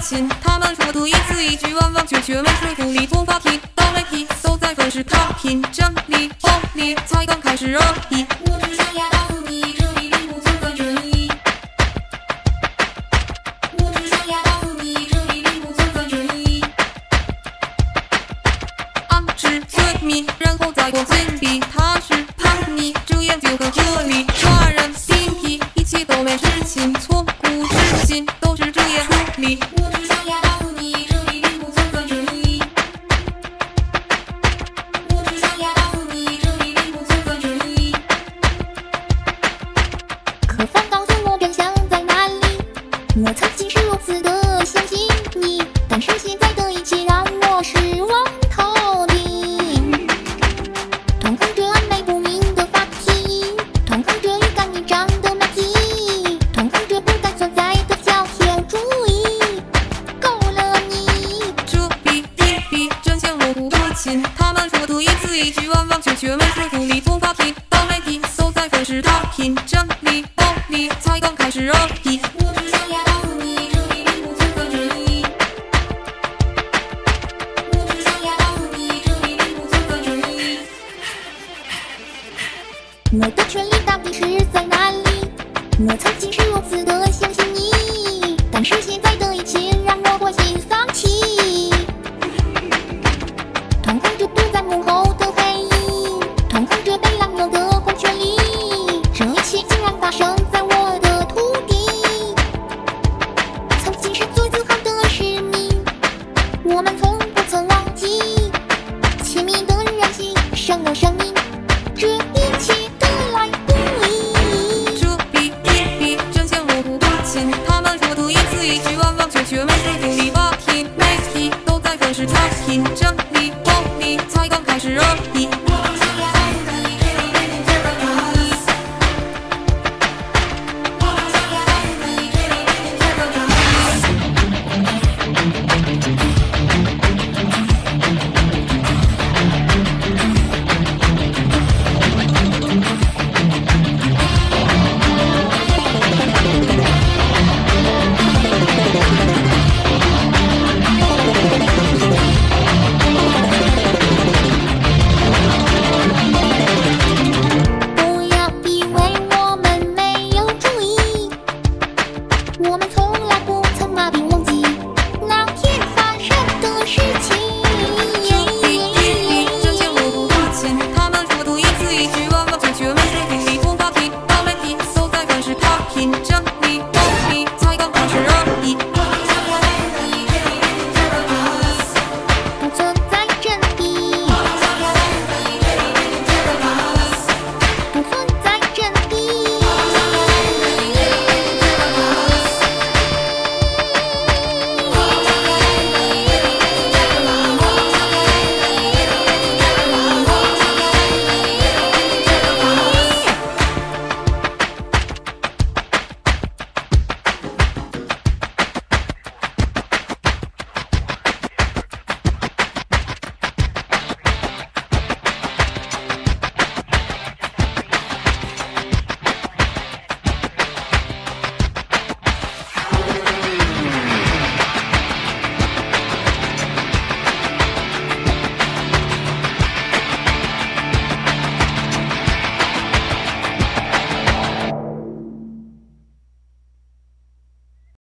亲，他们说图一字一句完完全全没说服力，从法庭到媒体都在粉饰太平，真理暴力才刚开始而已。 我只想要告诉你，这里并不存在正义。我只想要告诉你，这里并不存在正义。 暗示罪名，然后再过紧闭，他是叛逆，这样就很合理。抓人心脾，一切都没事情，错误之心都是这样处理。 我只想要告诉你，这里并不存在正义。我只想要告诉你，这里并不存在正义。 可否告诉我真相在哪里？我曾经是如此的相信你，但是现在的一切让我失望透顶。痛恨这暧昧不明的话题，痛恨这欲盖弥彰的媒体，痛恨这不该存在的教条主义。够了你！ 这比一比真相模糊不清，他们说图一字一句完完全全没说服力，从法庭到媒体都在粉饰太平，真理暴力才刚开始而已。 我只想要告诉你，这里并不存在正义。我只想要告诉你，这里并不存在正义。 我的权利到底是在哪里？我曾经是如此的相信你，但是现在的一切让我灰心丧气。痛恨着躲在幕后的黑影，痛恨着被滥用的公权力，这一切竟然发生在我的土地。曾经是最自豪的市民，我们从不曾忘记亲密的人心胜了生命，这一切得来不易。 这比一比真相模糊不清，他们说图一字一句完完全全没说服力，法庭媒体都在粉饰太平，真理暴力才刚开始而已。